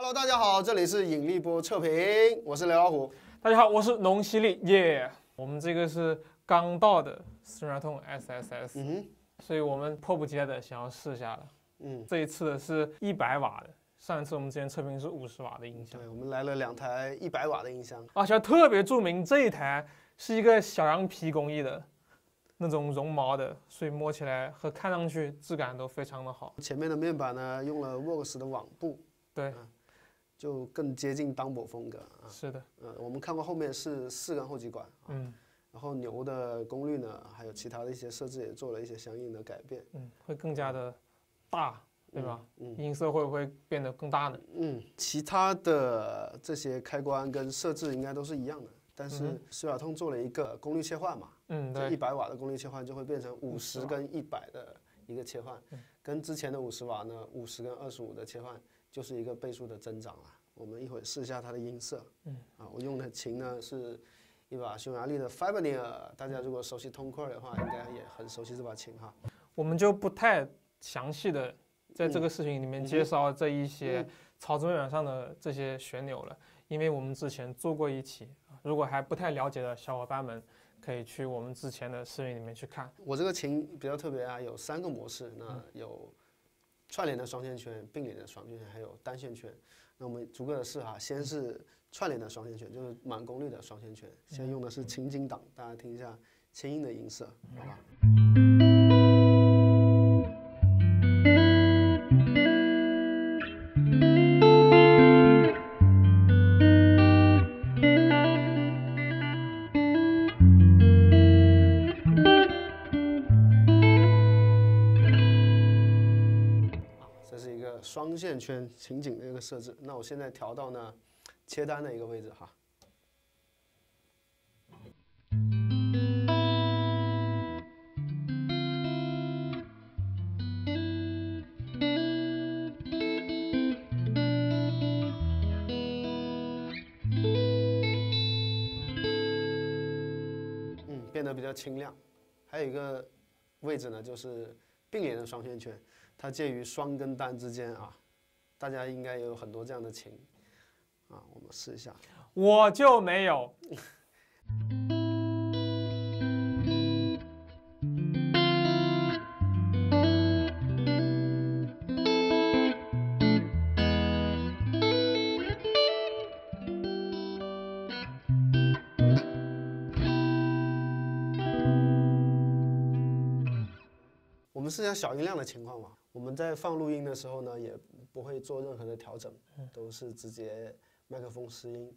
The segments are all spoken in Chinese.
Hello， 大家好，这里是引力波测评，我是雷老虎。 大家好，我是农西利耶。我们这个是刚到的思源通 SSS，所以我们迫不及待的想要试一下了。这一次的是100瓦的，上一次我们之前测评是50瓦的音箱。 对，我们来了2台100瓦的音箱， 而且特别注明这一台是一个小羊皮工艺的。那种绒毛的，所以摸起来和看上去质感都非常的好。 前面的面板呢用了 Vox 的网布， 对， 就更接近单薄风格啊。 是的， 我们看过后面是4根后极管，然后牛的功率呢，还有其他的一些设置也做了一些相应的改变， 会更加的大，对吧？音色会不会变得更大呢？ 其他的这些开关跟设置应该都是一样的。但是思雅通做了一个功率切换嘛，对，100瓦的功率切换就会变成50跟100的一个切换，跟之前的50瓦呢，50跟25的切换就是一个倍数的增长了。我们一会儿试一下它的音色，我用的琴呢是一把匈牙利的 Fibonacci， 大家如果熟悉通块的话，应该也很熟悉这把琴哈。 我们就不太详细的在这个视频里面介绍这一些操作面板上的这些旋钮了，因为我们之前做过一期。如果还不太了解的小伙伴们，可以去我们之前的视频里面去看。 我这个琴比较特别啊，有3个模式，那有串联的双线圈、并联的双线圈，还有单线圈。那我们逐个的试哈，先是串联的双线圈，就是满功率的双线圈。先用的是清金档，大家听一下轻音的音色，好吧？双线圈情景的一个设置，那我现在调到呢切单的一个位置哈。变得比较清亮。还有一个位置呢，就是并联的双线圈。它介于双跟单之间啊，大家应该也有很多这样的琴啊，我们试一下。 我就没有。 我们试一下小音量的情况嘛。我们在放录音的时候呢，也不会做任何的调整，都是直接麦克风试音。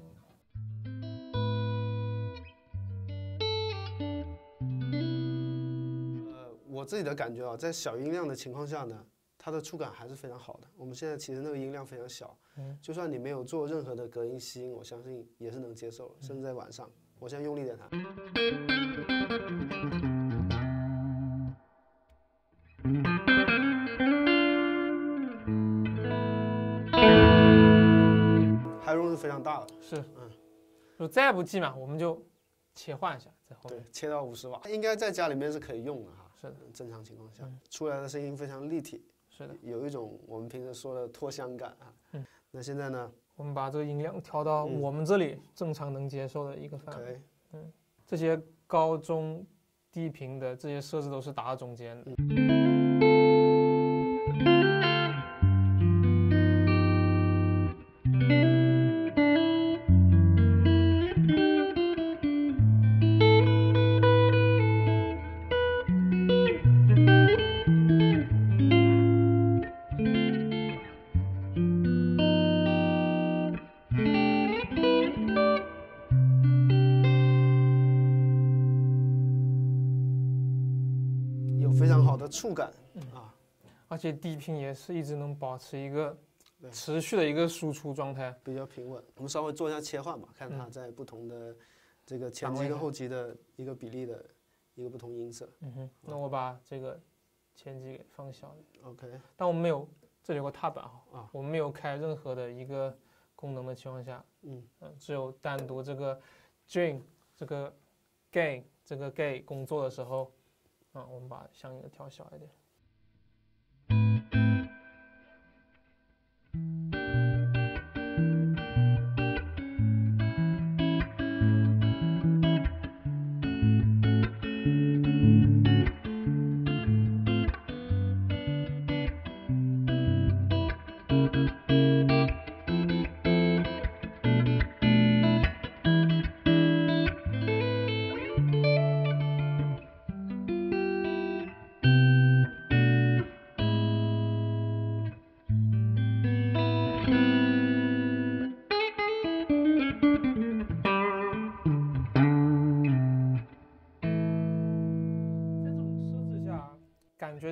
我自己的感觉啊，在小音量的情况下呢，它的触感还是非常好的。我们现在其实那个音量非常小，就算你没有做任何的隔音吸音，我相信也是能接受，甚至在晚上，我现在用力点弹。High room 是非常大的， 是，就再不济嘛，我们就切换一下，在后面。 对，切到50瓦，应该在家里面是可以用的哈。 是的， 正常情况下，出来的声音非常立体。 是的， 有一种我们平时说的脱香感啊。那现在呢？ 我们把这个音量调到我们这里正常能接受的一个范围。这些高中低频的这些设置都是打到中间的。 非常好的触感而且低频也是一直能保持一个持续的一个输出状态， 比较平稳。我们稍微做一下切换吧，看它在不同的这个前级跟后级的一个比例的一个不同音色。 那我把这个前级给放小点。 OK。 但我们没有，这里有个踏板哈，我们没有开任何的一个功能的情况下，只有单独这个 gain 这个 gain 工作的时候。我们把相应的调小一点。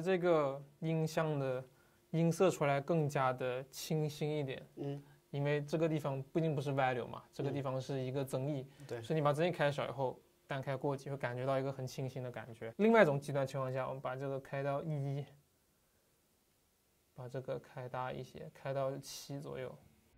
这个音箱的音色出来更加的清新一点。因为这个地方毕竟不是 value 嘛，这个地方是一个增益， 对， 所以你把增益开小以后，单开过级会感觉到一个很清新的感觉。另外一种极端情况下，我们把这个开到1，把这个开大一些，开到7左右。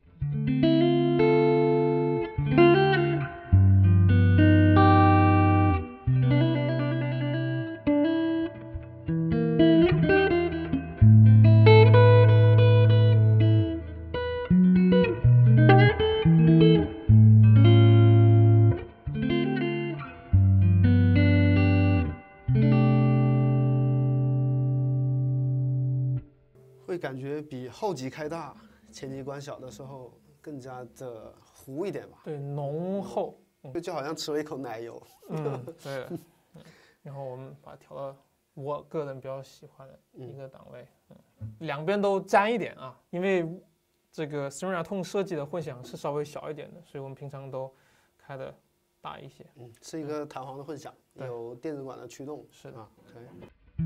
会感觉比后级开大、前级关小的时候更加的糊一点吧？ 对，浓厚， 就好像吃了一口奶油。 对的。然后我们把它调到我个人比较喜欢的一个档位，两边都沾一点啊，因为这个 Seraton 设计的混响是稍微小一点的，所以我们平常都开的大一些。 是一个弹簧的混响，有电子管的驱动。 是的啊， 可以。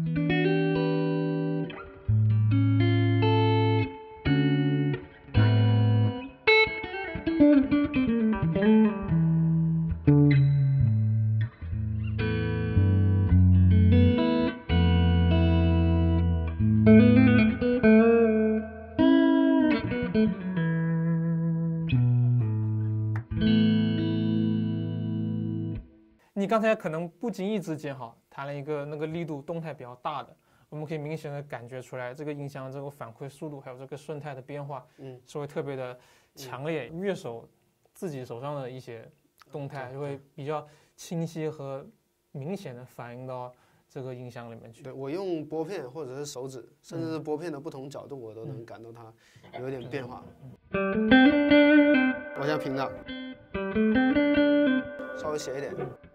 你刚才可能不经意之间弹了一个那个力度动态比较大的，我们可以明显的感觉出来，这个音箱这个反馈速度还有这个顺态的变化，是会特别的强烈。乐手自己手上的一些动态就会比较清晰和明显的反映到这个音箱里面去。 对，我用拨片或者是手指，甚至是拨片的不同角度，我都能感到它有一点变化。我现在平的，稍微斜一点。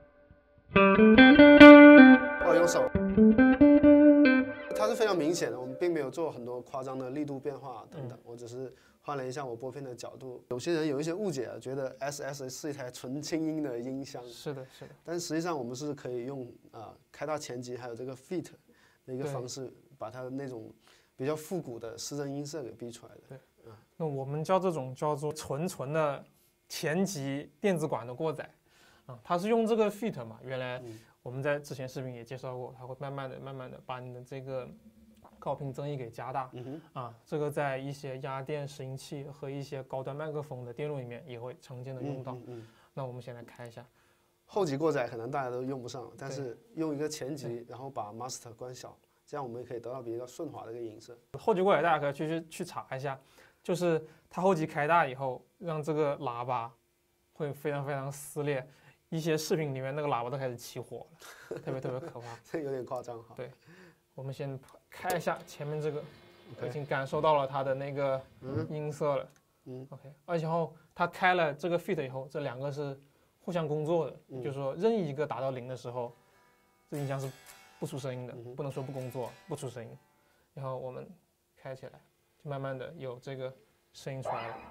我用手，它是非常明显的，我们并没有做很多夸张的力度变化等等，我只是换了一下我拨片的角度。有些人有一些误解，觉得 SS 是一台纯轻音的音箱。 是的，是的。 但实际上我们是可以用开大前级还有这个 fit 的一个方式，把它的那种比较复古的失真音色给逼出来的。 对，那我们这种叫做纯的前级电子管的过载。它是用这个 fit 嘛，原来我们在之前视频也介绍过，它会慢慢的把你的这个高频增益给加大。这个在一些压电拾音器和一些高端麦克风的电路里面也会常见的用到。那我们先来开一下， 后级过载可能大家都用不上，但是用一个前级，然后把 master 关小，这样我们也可以得到比较顺滑的一个音色。 后级过载大家可以去查一下，就是它后级开大以后，让这个喇叭会非常非常撕裂。一些视频里面那个喇叭都开始起火了，特别可怕， 这有点夸张哈。 对，我们先开一下前面这个，我已经感受到了它的那个音色了。OK， 而且后它开了这个 fit 以后，这两个是互相工作的，就是说任意一个达到0的时候，这音箱是不出声音的，不能说不工作，不出声音。然后我们开起来，就慢慢的有这个声音出来了。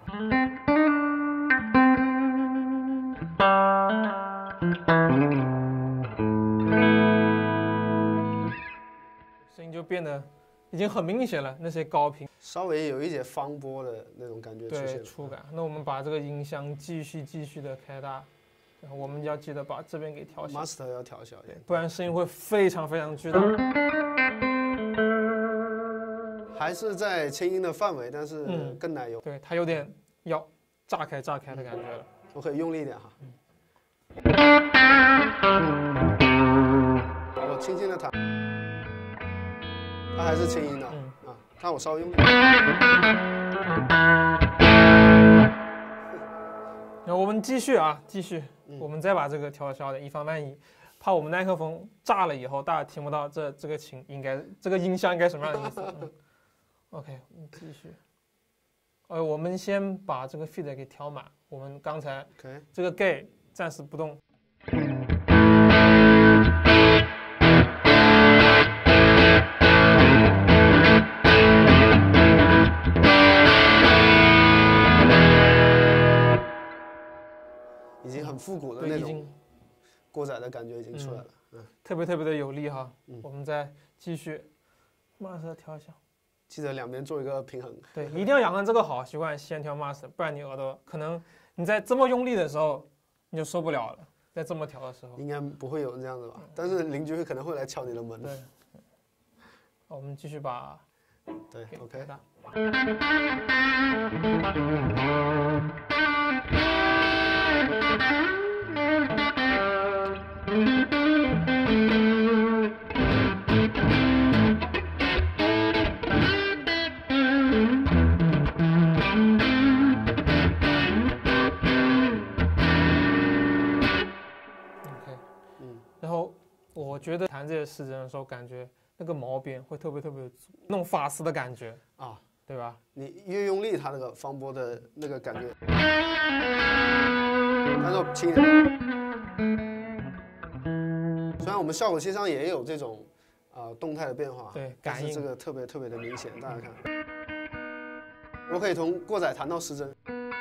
声音就变得已经很明显了，那些高频稍微有一些方波的那种感觉出现， 对，触感。那我们把这个音箱继续的开大，然后我们要记得把这边给调小 ，master 要调小一点， 不然声音会非常巨大。 还是在轻音的范围，但是更奶油。 对，它有点要炸开的感觉了。 我可以用力一点哈。我轻轻的弹，它还是轻音的。看我稍微用力。 然后我们继续，我们再把这个调小点，以防万一，怕我们麦克风炸了以后大家听不到这个这个音箱应该什么样的意思。OK， 我们继续。我们先把这个 feed 给调满。我们刚才这个 gate 暂时不动。 已经很复古的那种过载的感觉已经出来了。 特别的有力哈。我们再继续 master 调小， 记得两边做一个平衡。 对，一定要养成这个好习惯，先调 master， 不然你耳朵可能你在这么用力的时候你就受不了了，在这么调的时候。 应该不会有人这样子吧？但是邻居可能会来敲你的门。 对。好，我们继续把。 对 ，OK。 然后我觉得弹这些时针的时候，感觉那个毛边会特别足，那种发丝的感觉啊， 对吧？ 你越用力，它那个方波的那个感觉，那就轻一点。虽然我们效果器上也有这种动态的变化， 对， 但是这个特别的明显，大家看，我可以从过载弹到失真。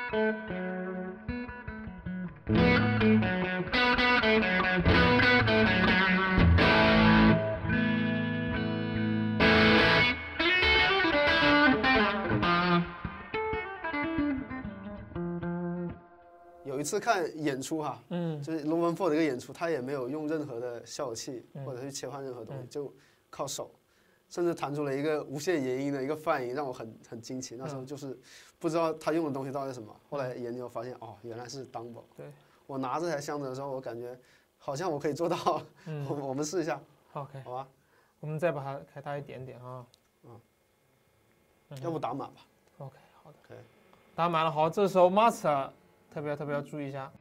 有一次看演出哈，就是 Low 1-4的一个演出，他也没有用任何的效果器或者去切换任何东西，就靠手，甚至弹出了一个无限延音的一个泛音，让我很惊奇。那时候就是不知道他用的东西到底是什么，后来研究发现哦，原来是 Dumble。对，我拿这台箱子的时候，我感觉好像我可以做到。我们试一下。 OK， 好吧， 我们再把它开大一点点啊。 要不打码吧。 OK， 好的。 OK， 打码了，好，这时候 master 特别要注意一下。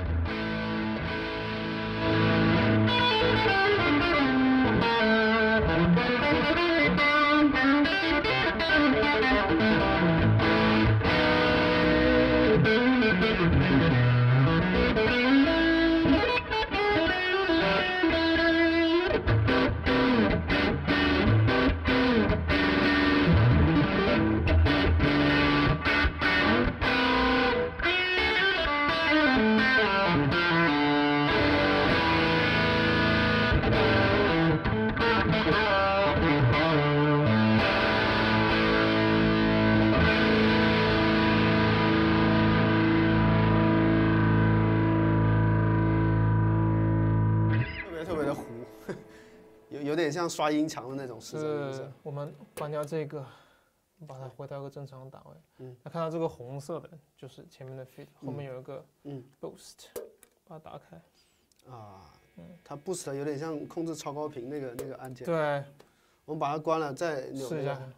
有点像刷音墙的那种失真。 我们关掉这个，把它回到一个正常的档位。那看到这个红色的，就是前面的 feed， 后面有一个boost，把它打开。 它 boost 有点像控制超高频那个按键。 对， 我们把它关了再扭试一下。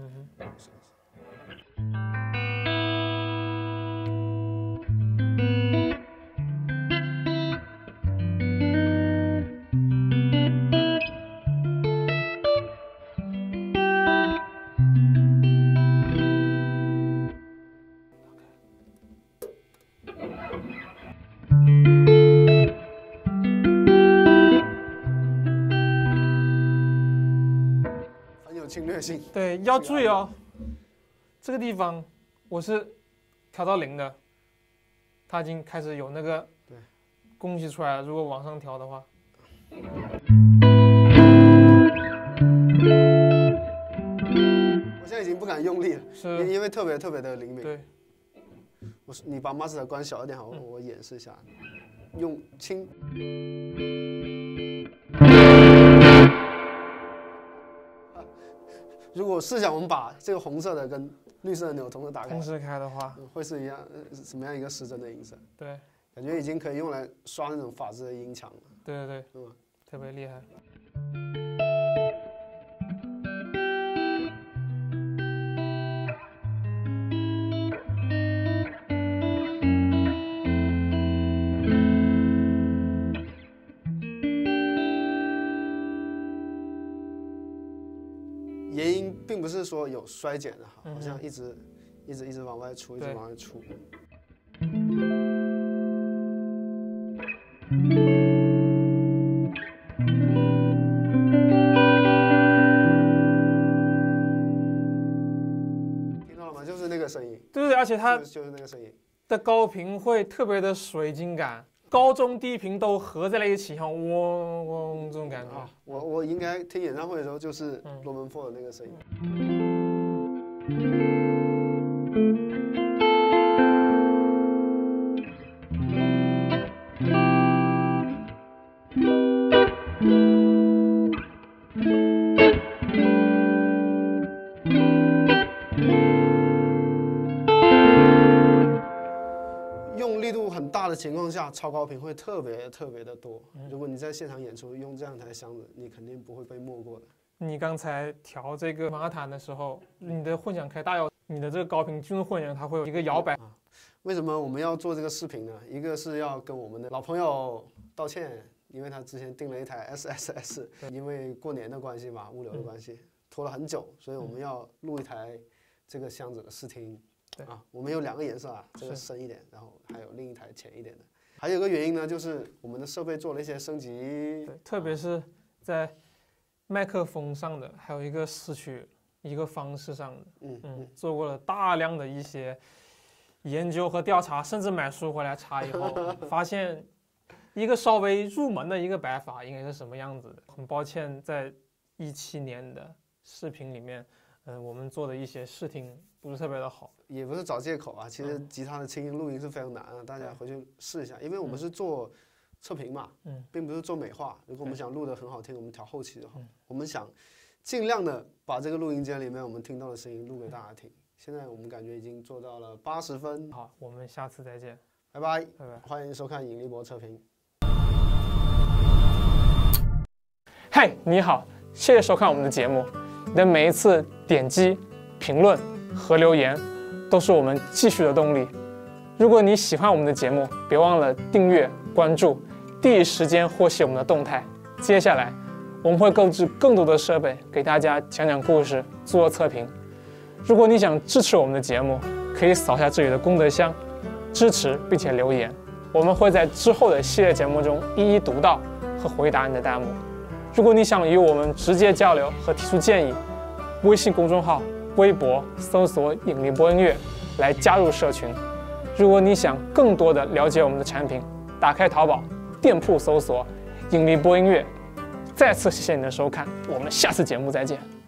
侵略性。 对，要注意哦，这个地方我是调到0的，它已经开始有那个供气出来了。如果往上调的话， 我现在已经不敢用力了， 是因为特别的灵敏。 对， 你把 master 关小一点好，我演示一下，用轻。如果试想我们把这个红色的跟绿色的钮同时打开， 同时开的话， 会是什么样一个失真的音色？ 对， 感觉已经可以用来刷那种法兹的音墙了。 对，特别厉害。 延音并不是说有衰减的，好像一直往外出，一直往外出。听到了吗？就是那个声音。 对，而且它就是那个声音的高频会特别的水晶感， 高中低频都合在了一起，像嗡嗡这种感觉。 我应该听演唱会的时候就是罗门4的那个声音。用力度很大的情况下，超高频会特别的多。如果你在现场演出用这样台箱子，你肯定不会被没过的。 你刚才调这个马坦的时候，你的混响开大摇，你的这个高频进入混响，它会有一个摇摆。 为什么我们要做这个视频呢？一个是要跟我们的老朋友道歉，因为他之前订了一台 SSS， 因为过年的关系嘛，物流的关系，拖了很久，所以我们要录一台这个箱子的试听。我们有2个颜色啊，这个深一点，然后还有另一台浅一点的。还有一个原因呢，就是我们的设备做了一些升级， 特别是在麦克风上的，还有一个视曲一个方式上的，做过了大量的一些研究和调查，甚至买书回来查以后，发现一个稍微入门的一个摆法应该是什么样子的。很抱歉，在17年的视频里面，我们做的一些试听不是特别的好， 也不是找借口啊。其实吉他的轻音录音是非常难的，大家回去试一下，因为我们是做测评嘛，并不是做美化。如果我们想录得很好听，我们调后期就好。我们想尽量的把这个录音间里面我们听到的声音录给大家听。现在我们感觉已经做到了80分。 好，我们下次再见， 拜拜，欢迎收看引力波测评。 嘿，你好，谢谢收看我们的节目。你的每一次点击、评论和留言，都是我们继续的动力。如果你喜欢我们的节目，别忘了订阅、关注，第一时间获悉我们的动态。接下来，我们会购置更多的设备，给大家讲讲故事，做测评。如果你想支持我们的节目，可以扫下这里的功德箱，支持并且留言，我们会在之后的系列节目中一一读到和回答你的弹幕。如果你想与我们直接交流和提出建议，微信公众号、微博搜索“引力波音乐”来加入社群。如果你想更多的了解我们的产品，打开淘宝店铺搜索“引力波音乐”。再次谢谢你的收看，我们下次节目再见。